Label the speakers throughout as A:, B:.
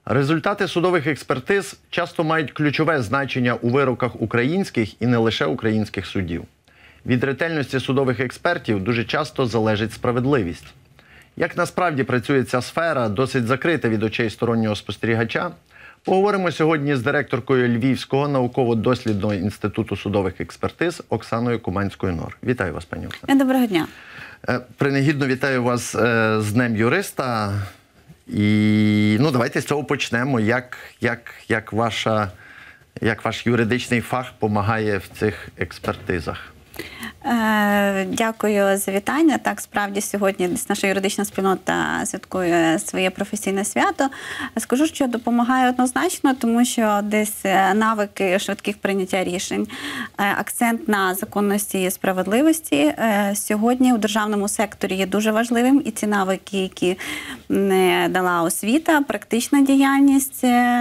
A: Результати судових експертиз часто мають ключове значення у вироках українських і не лише українських судів. Від ретельності судових експертів дуже часто залежить справедливість. Як насправді працює ця сфера, досить закрита від очей стороннього спостерігача, поговоримо сьогодні з директоркою Львівського науково-дослідного інституту судових експертиз Оксаною Куманською-Нор. Вітаю вас, пані Оксано.
B: Доброго дня.
A: Принагідно вітаю вас з Днем юриста. І давайте з цього почнемо. Як ваш юридичний фах допомагає в цих експертизах?
B: Дякую за вітання. Так, справді, сьогодні наша юридична спільнота святкує своє професійне свято. Скажу, що допомагає однозначно, тому що десь навики швидких прийняття рішень, акцент на законності і справедливості сьогодні у державному секторі є дуже важливим. І ці навики, які дала освіта, практична діяльність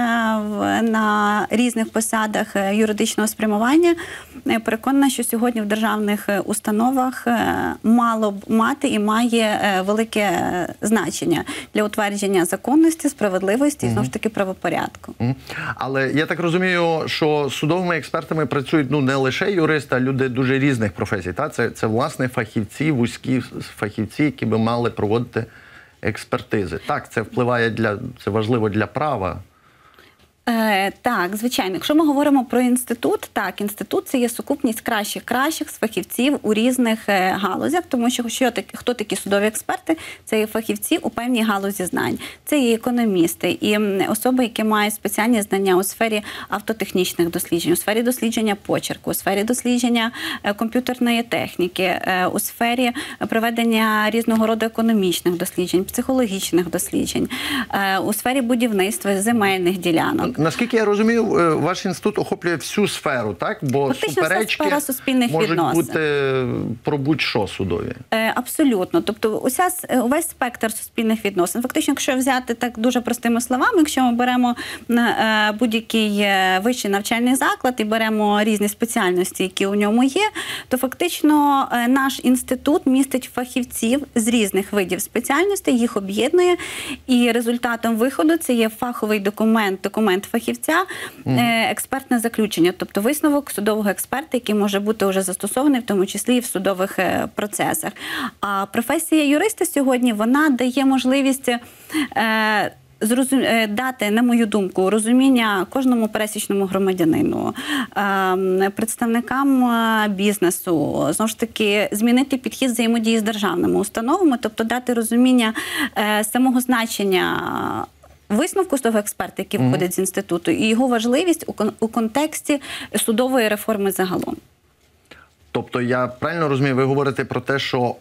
B: на різних посадах юридичного спрямування, переконана, що сьогодні в державних установах мало б мати і має велике значення для утвердження законності, справедливості і, знову ж таки, правопорядку.
A: Але я так розумію, що судовими експертами працюють не лише юристи, а люди дуже різних професій. Це власне, фахівці, вузькі фахівці, які би мали проводити експертизи. Так, це це важливо для права.
B: Так, звичайно. Якщо ми говоримо про інститут, так, інститут – це є сукупність кращих фахівців у різних галузях, тому що хто такі судові експерти? Це є фахівці у певній галузі знань. Це є економісти і особи, які мають спеціальні знання у сфері автотехнічних досліджень, у сфері дослідження почерку, у сфері дослідження комп'ютерної техніки, у сфері проведення різного роду економічних досліджень, психологічних досліджень, у сфері будівництва, земельних ділянок.
A: Наскільки я розумію, ваш інститут охоплює всю сферу, так? Бо
B: фактично
A: суперечки можуть бути про будь-що судові.
B: Абсолютно. Тобто увесь спектр суспільних відносин. Фактично, якщо взяти так дуже простими словами, якщо ми беремо будь-який вищий навчальний заклад і беремо різні спеціальності, які у ньому є, то фактично наш інститут містить фахівців з різних видів спеціальностей, їх об'єднує, і результатом виходу це є фаховий документ фахівця, експертне заключення, тобто висновок судового експерта, який може бути вже застосований, в тому числі і в судових процесах. А професія юриста сьогодні, вона дає можливість дати, на мою думку, розуміння кожному пересічному громадянину, представникам бізнесу, знову ж таки, змінити підхід взаємодії з державними установами, тобто дати розуміння самого значення висновку судового експерта, який виходить з інституту, і його важливість у контексті судової реформи загалом.
A: Тобто, я правильно розумію, ви говорите про те, що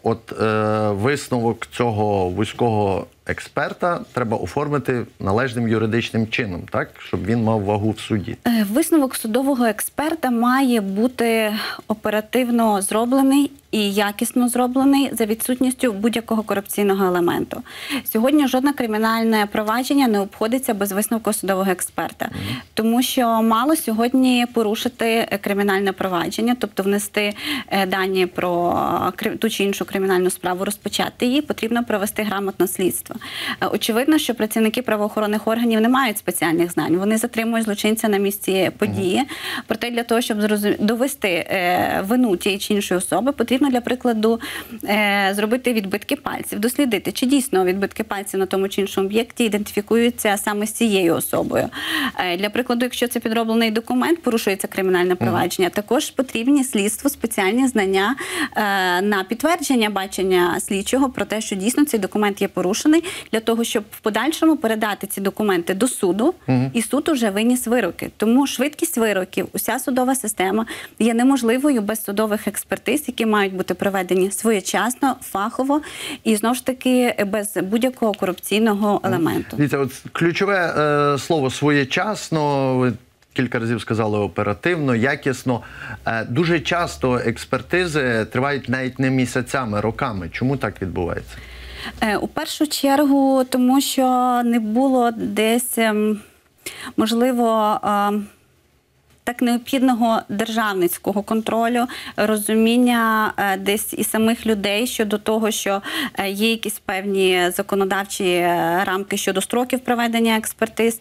A: висновок цього вузького експерта треба оформити належним юридичним чином, так? Щоб він мав вагу в суді.
B: Висновок судового експерта має бути оперативно зроблений і якісно зроблений за відсутністю будь-якого корупційного елементу. Сьогодні жодне кримінальне провадження не обходиться без висновку судового експерта. Тому що мало сьогодні порушити кримінальне провадження, тобто внести дані про ту чи іншу кримінальну справу, розпочати її, потрібно провести грамотне слідство. Очевидно, що працівники правоохоронних органів не мають спеціальних знань. Вони затримують злочинця на місці події. Проте для того, щоб довести вину тієї чи іншої особи, потрібно, для прикладу, зробити відбитки пальців, дослідити, чи дійсно відбитки пальців на тому чи іншому об'єкті ідентифікуються саме з цією особою. Для прикладу, якщо це підроблений документ, порушується кримінальне провадження, також потрібні слідству спеціальні знання на підтвердження бачення слідчого про те, що дійсно цей документ є порушений, для того, щоб в подальшому передати ці документи до суду, і суд уже виніс вироки. Тому швидкість вироків, уся судова система є неможливою без судових експертиз, які мають бути проведені своєчасно, фахово і, знову ж таки, без будь-якого корупційного елементу.
A: Дивіться, ключове слово «своєчасно», ви кілька разів сказали оперативно, якісно. Дуже часто експертизи тривають навіть не місяцями, роками. Чому так відбувається?
B: У першу чергу, тому що не було десь, можливо, так необхідного державницького контролю, розуміння десь і самих людей щодо того, що є якісь певні законодавчі рамки щодо строків проведення експертиз.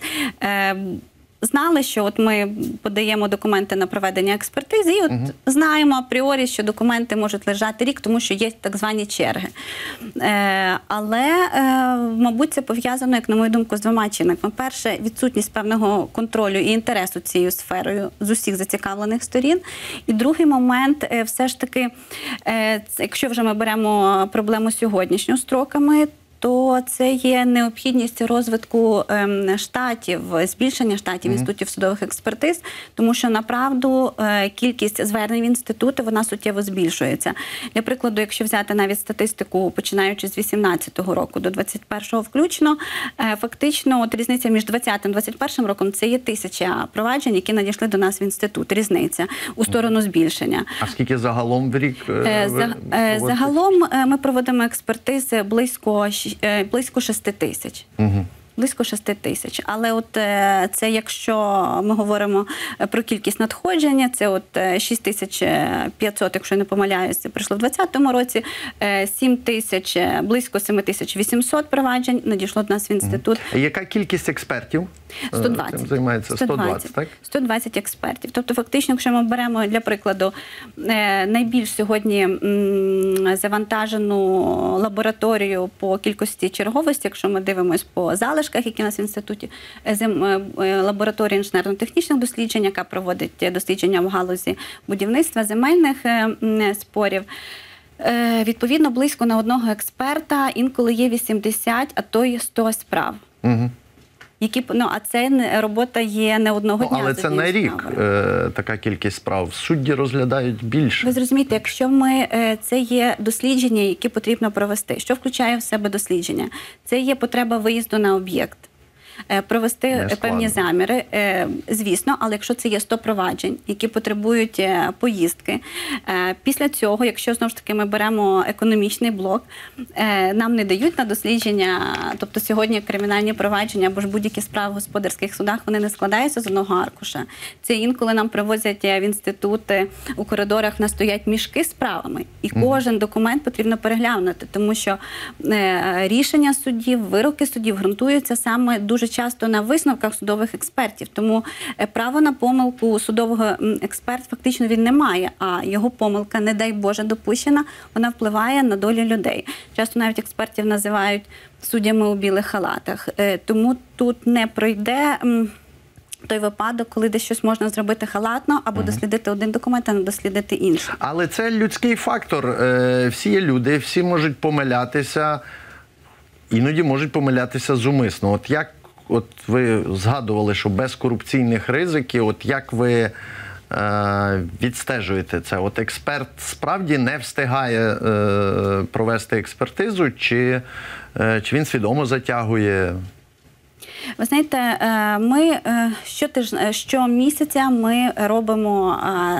B: Знали, що от ми подаємо документи на проведення експертизи, і от знаємо апріорі, що документи можуть лежати рік, тому що є так звані черги. Але, мабуть, це пов'язано, як на мою думку, з двома чинниками. Перше, відсутність певного контролю і інтересу цією сферою з усіх зацікавлених сторін. І другий момент, все ж таки, якщо вже ми беремо проблему сьогоднішню строками, то це є необхідність розвитку штатів, збільшення штатів інститутів судових експертиз, тому що, направду, кількість звернень в інститути, вона суттєво збільшується. Для прикладу, якщо взяти навіть статистику, починаючи з 2018 року до 2021 включно, фактично от різниця між 2020 і 2021 роком – це є 1000 проваджень, які надійшли до нас в інститут. Різниця у сторону збільшення.
A: А скільки загалом в рік?
B: Загалом ми проводимо експертизи близько 6 тисяч. Близько 6 тисяч. Але от це, якщо ми говоримо про кількість надходження, це от 6500, якщо я не помиляюся, прийшло в 2020 році, 7 тисяч, близько 7800 проваджень надійшло до нас в інститут.
A: Яка кількість експертів?
B: 120.
A: Цим займається 120, так?
B: 120 експертів. Тобто, фактично, якщо ми беремо, для прикладу, найбільш сьогодні завантажену лабораторію по кількості черговості, якщо ми дивимося по залишках, які у нас в інституті, лабораторія інженерно-технічних досліджень, яка проводить дослідження в галузі будівництва, земельних спорів, відповідно, близько на одного експерта інколи є 80, а то й 100 справ. А це робота є не одного дня.
A: Але це на рік така кількість справ. Судді розглядають більше.
B: Ви зрозумієте, якщо це є дослідження, які потрібно провести. Що включає в себе дослідження? Це є потреба виїзду на об'єкт. Провести певні заміри, звісно, але якщо це є 100 проваджень, які потребують поїздки, після цього, якщо, знову ж таки, ми беремо економічний блок, нам не дають на дослідження, тобто сьогодні кримінальні провадження або ж будь-які справи в господарських судах, вони не складаються з одного аркуша. Це інколи нам привозять в інститут, у коридорах в нас стоять мішки з справами, і кожен документ потрібно переглянути, тому що рішення суддів, вироки суддів ґрунтуються саме дуже часто на висновках судових експертів. Тому право на помилку судового експерта фактично він не має, а його помилка, не дай Боже, допущена, вона впливає на долю людей. Часто навіть експертів називають суддями у білих халатах. Тому тут не пройде той випадок, коли десь щось можна зробити халатно, або дослідити один документ, а не дослідити інший.
A: Але це людський фактор. Всі є люди, всі можуть помилятися, іноді можуть помилятися зумисно. От ви згадували, що без корупційних ризиків, от як ви відстежуєте це? От експерт справді не встигає провести експертизу, чи він свідомо затягує?
B: Ви знаєте, ми щомісяця ми робимо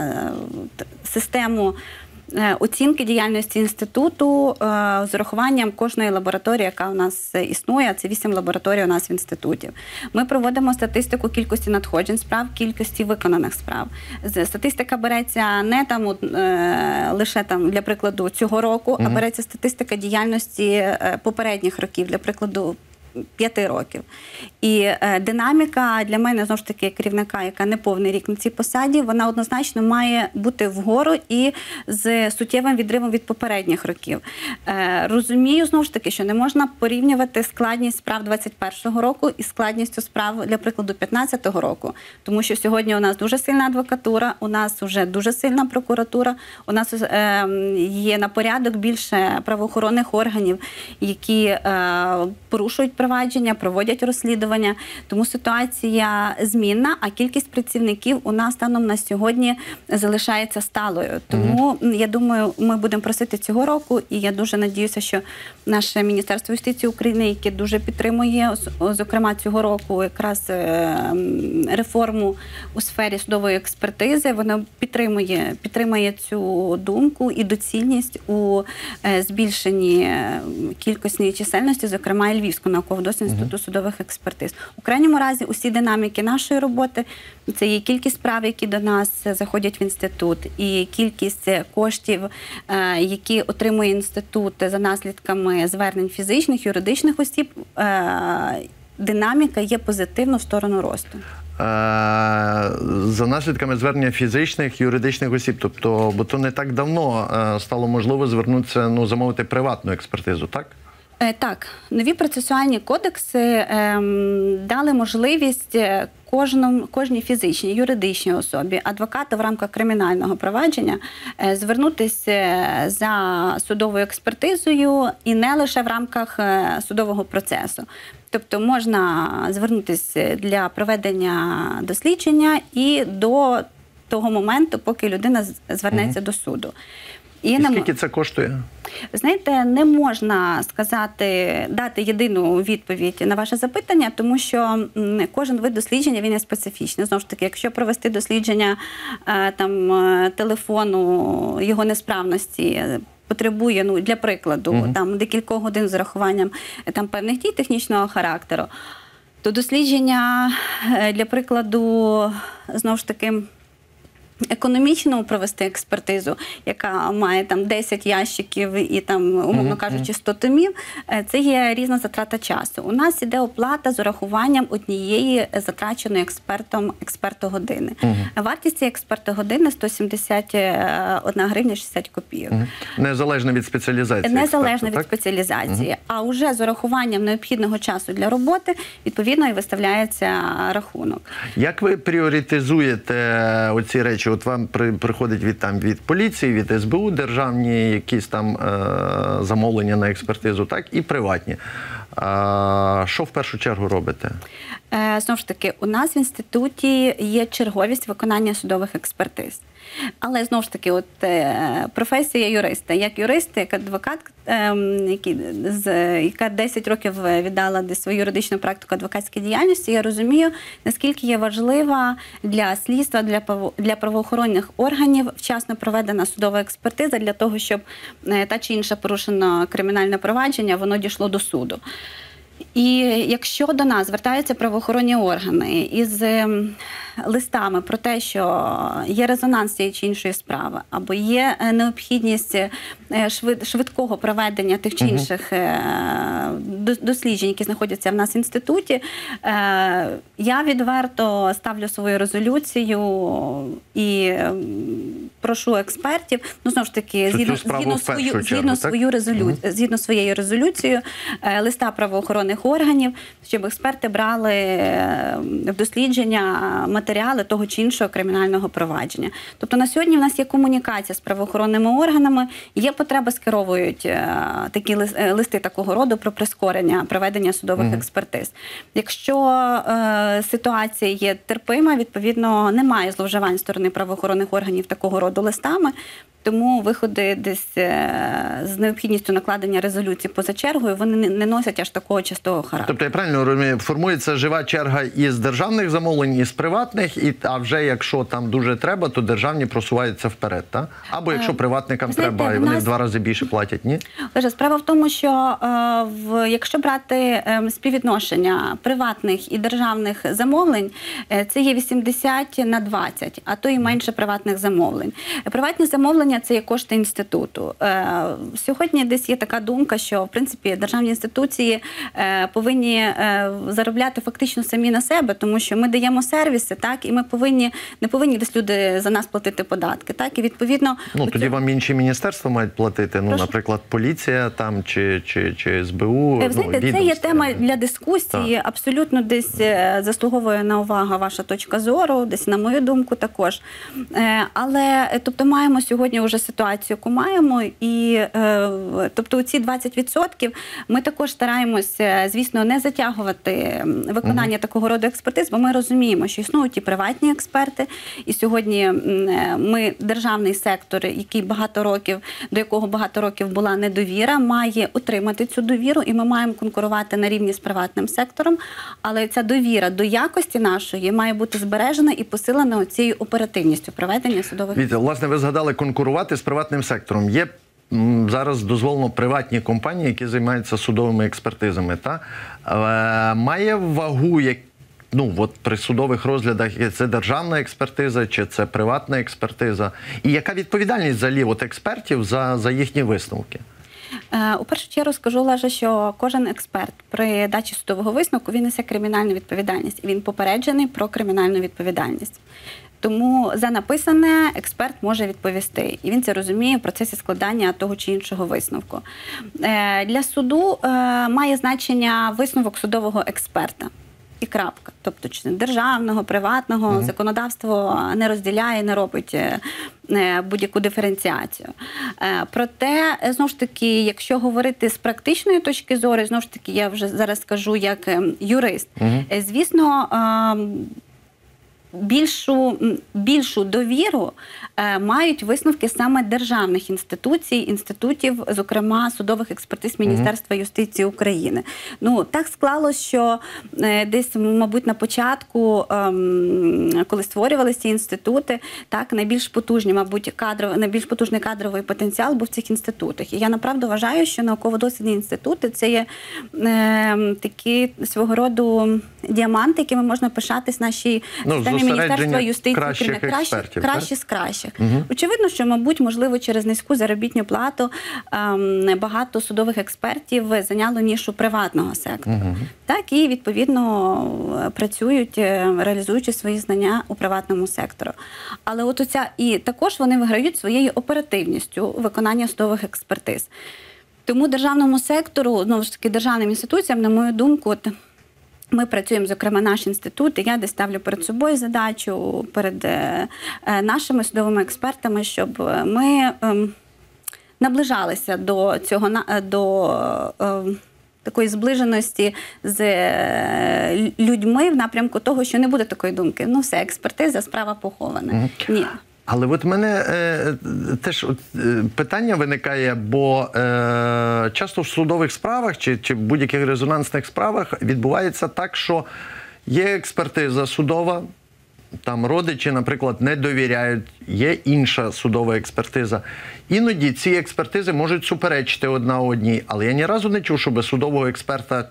B: систему оцінки діяльності інституту з урахуванням кожної лабораторії, яка у нас існує, це 8 лабораторій у нас в інституті. Ми проводимо статистику кількості надходжень справ, кількості виконаних справ. Статистика береться не лише для прикладу цього року, а береться статистика діяльності попередніх років, для прикладу 5 років. І динаміка для мене, знову ж таки, керівника, яка не повний рік на цій посаді, вона однозначно має бути вгору і з суттєвим відривом від попередніх років. Розумію, знову ж таки, що не можна порівнювати складність справ 21-го року із складністю справ, для прикладу, 15-го року. Тому що сьогодні у нас дуже сильна адвокатура, у нас вже дуже сильна прокуратура, у нас є на порядок більше правоохоронних органів, які порушують провадження, проводять розслідування. Тому ситуація змінна, а кількість працівників у нас станом на сьогодні залишається сталою. Тому, я думаю, ми будемо просити цього року, і я дуже надіюся, що наше Міністерство юстиції України, яке дуже підтримує, зокрема цього року, якраз реформу у сфері судової експертизи. Вона підтримує цю думку і доцільність у збільшенні кількості і чисельності, зокрема і Львівського науково-дослідного інституту судових експертиз. У крайньому разі усі динаміки нашої роботи – це є кількість справ, які до нас заходять в інститут, і кількість коштів, які отримує інститут за наслідками звернень фізичних, юридичних осіб, динаміка є позитивна в сторону росту.
A: За наслідками звернення фізичних, юридичних осіб, тобто, бо то не так давно стало можливо звернутися, замовити приватну експертизу, так?
B: Так, нові процесуальні кодекси дали можливість кожній фізичній, юридичній особі, адвокату в рамках кримінального провадження звернутися за судовою експертизою і не лише в рамках судового процесу. Тобто можна звернутися для проведення дослідження і до того моменту, поки людина звернеться до суду.
A: І скільки це коштує?
B: Знаєте, не можна дати єдину відповідь на ваше запитання, тому що кожен вид дослідження, він є специфічний. Знову ж таки, якщо провести дослідження телефону, його несправності, потребує, для прикладу, декількох годин з урахуванням певних дій технічного характеру, то дослідження, для прикладу, знову ж таки, економічно провести експертизу, яка має 10 ящиків і умовно кажучи, 100 томів, це є різна затрата часу. У нас іде оплата з урахуванням однієї затраченої експертом експертогодини. Вартість цієї експертогодини 171 гривня 60 копійок.
A: Незалежно від спеціалізації.
B: Незалежно від спеціалізації. А вже з урахуванням необхідного часу для роботи, відповідно, і виставляється рахунок.
A: Як ви пріоритизуєте оці речі? От вам приходить від поліції, від СБУ державні якісь замовлення на експертизу, так, і приватні. Що в першу чергу робите?
B: Знову ж таки, у нас в інституті є черговість виконання судових експертиз. Але, знову ж таки, професія юриста. Як юрист, як адвокат, яка 10 років віддала свою юридичну практику адвокатській діяльності, я розумію, наскільки є важлива для слідства, для правоохоронних органів вчасно проведена судова експертиза для того, щоб та чи інша порушена кримінальне провадження, воно дійшло до суду. І якщо до нас звертаються правоохоронні органи із листами про те, що є резонанс цієї чи іншої справи, або є необхідність швидкого проведення тих чи інших досліджень, які знаходяться в нас в інституті, я відверто ставлю свою резолюцію і прошу експертів, знову ж таки, згідно своєю резолюцією, листа правоохоронних органів, щоб експерти брали в дослідження матеріали того чи іншого кримінального провадження. Тобто на сьогодні в нас є комунікація з правоохоронними органами, є потреба, скеровують такі листи такого роду про прискорення проведення судових експертиз. Якщо ситуація є терпима, відповідно, немає зловживань з сторони правоохоронних органів такого роду листами, тому виходи десь з необхідністю накладення резолюції поза чергою, вони не носять аж такого частого характеру.
A: Тобто, я правильно розумію, формується жива черга із державних замовлень, із приватних, а вже якщо там дуже треба, то державні просуваються вперед, так? Або якщо приватникам треба, і вони в 2 рази більше платять, ні?
B: Справа в тому, що якщо брати співвідношення приватних і державних замовлень, це є 80/20, а то і менше приватних замовлень. Приватні замовлення – це є кошти інституту. Сьогодні десь є така думка, що, в принципі, державні інституції повинні заробляти фактично самі на себе, тому що ми даємо сервіси, так, і ми не повинні десь люди за нас платити податки, так, і відповідно...
A: Тоді вам інші міністерства мають платити, наприклад, поліція там, чи СБУ,
B: знаєте, це є тема для дискусії, абсолютно десь заслуговує на увагу ваша точка зору, десь на мою думку також. Але, тобто, маємо сьогодні вже ситуацію, яку маємо, і тобто ці 20% ми також стараємося, звісно, не затягувати виконання такого роду експертиз, бо ми розуміємо, що існують і приватні експерти, і сьогодні ми, державний сектор, який до якого багато років була недовіра, має отримати цю довіру, і ми маємо конкурувати на рівні з приватним сектором, але ця довіра до якості нашої має бути збережена і посилена цією оперативністю проведення судових.
A: Вітя, власне, ви згадали конкурувати з приватним сектором. Є зараз дозволено приватні компанії, які займаються судовими експертизами. Має вагу, при судових розглядах, це державна експертиза чи це приватна експертиза? І яка відповідальність взагалі експертів за їхні висновки?
B: У першу чергу скажу, Олеже, що кожен експерт при дачі судового висновку, він несе кримінальну відповідальність. Він попереджений про кримінальну відповідальність. Тому за написане експерт може відповісти. І він це розуміє в процесі складання того чи іншого висновку. Для суду має значення висновок судового експерта. І крапка. Тобто, чи державного, приватного, законодавство не розділяє, не робить будь-яку диференціацію. Проте, знову ж таки, якщо говорити з практичної точки зору, знову ж таки, я вже зараз скажу як юрист, звісно, більшу довіру мають висновки саме державних інститутів, зокрема судових експертиз Міністерства юстиції України. Так склалось, що десь, мабуть, на початку, коли створювалися ці інститути, найбільш потужний кадровий потенціал був в цих інститутах. І я направду вважаю, що науково-дослідні інститути – це є такі свого роду діаманти, якими можна пишатись нашій системі Міністерства юстиції кращі з кращих. Очевидно, що, мабуть, можливо, через низьку заробітну плату багато судових експертів зайняло нішу приватного сектору. І, відповідно, працюють, реалізуючи свої знання у приватному секторі. Але і також вони виграють своєю оперативністю виконання судових експертиз. Тому державному сектору, знову ж таки, державним інституціям, на мою думку, ми працюємо, зокрема, наш інститут, і я десь ставлю перед собою задачу, перед нашими судовими експертами, щоб ми наближалися до такої зближеності з людьми в напрямку того, що не буде такої думки. Все, експертиза, справа похована. Ні.
A: Але в мене теж питання виникає, бо часто в судових справах чи в будь-яких резонансних справах відбувається так, що є експертиза судова, там родичі, наприклад, не довіряють, є інша судова експертиза. Іноді ці експертизи можуть суперечити одна одній, але я ні разу не чув, щоб судового експерта,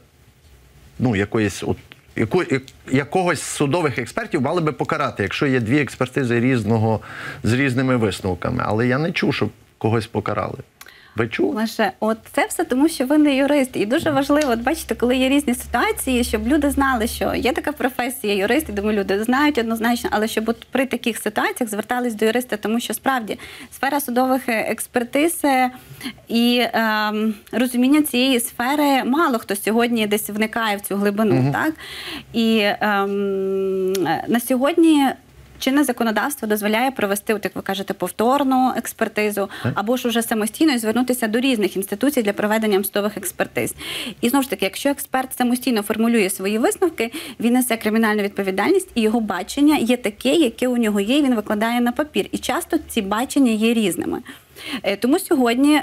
A: якогось з судових експертів мали би покарати, якщо є дві експертизи з різними висновками. Але я не чув, щоб когось покарали. Ви чули?
B: Лише, це все тому, що ви не юрист. І дуже важливо, бачите, коли є різні ситуації, щоб люди знали, що є така професія юрист, і думаю, люди знають однозначно, але щоб при таких ситуаціях звертались до юриста, тому що справді сфера судових експертиз і розуміння цієї сфери мало хто сьогодні десь вникає в цю глибину. І на сьогодні чинне законодавство дозволяє провести, як ви кажете, повторну експертизу, або ж уже самостійно звернутися до різних інституцій для проведення судових експертиз. І знову ж таки, якщо експерт самостійно формулює свої висновки, він несе кримінальну відповідальність, і його бачення є таке, яке у нього є, і він викладає на папір. І часто ці бачення є різними. Тому сьогодні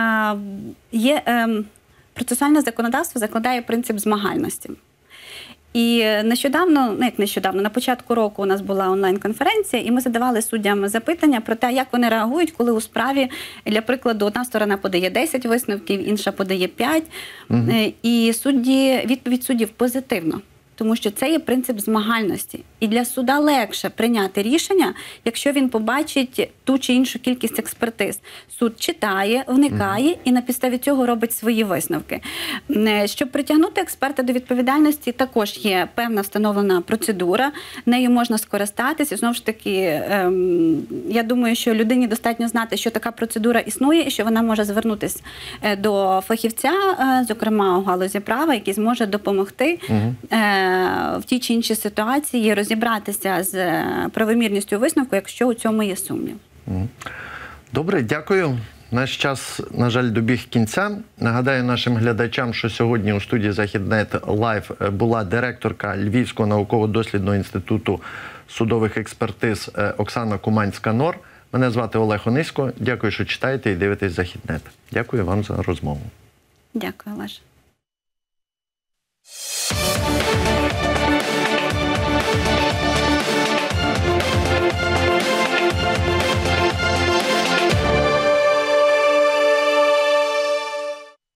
B: процесуальне законодавство закладає принцип змагальності. І на початку року у нас була онлайн-конференція, і ми задавали суддям запитання про те, як вони реагують, коли у справі, для прикладу, одна сторона подає 10 висновків, інша подає 5, і відповідь суддів позитивно. Тому що це є принцип змагальності. І для суда легше прийняти рішення, якщо він побачить ту чи іншу кількість експертиз. Суд читає, вникає і на підставі цього робить свої висновки. Щоб притягнути експерта до відповідальності, також є певна встановлена процедура, нею можна скористатися. Знову ж таки, я думаю, що людині достатньо знати, що така процедура існує і що вона може звернутися до фахівця, зокрема у галузі права, який зможе допомогти в тій чи іншій ситуації розібратися з правомірністю висновку, якщо у цьому є сумнів.
A: Добре, дякую. Наш час, на жаль, добіг кінця. Нагадаю нашим глядачам, що сьогодні у студії «Західнет Лайв» була директорка Львівського науково-дослідного інституту судових експертиз Оксана Куманська-Нор. Мене звати Олег Онисько. Дякую, що читаєте і дивитесь «Західнет». Дякую вам за розмову.
B: Дякую, Олеже.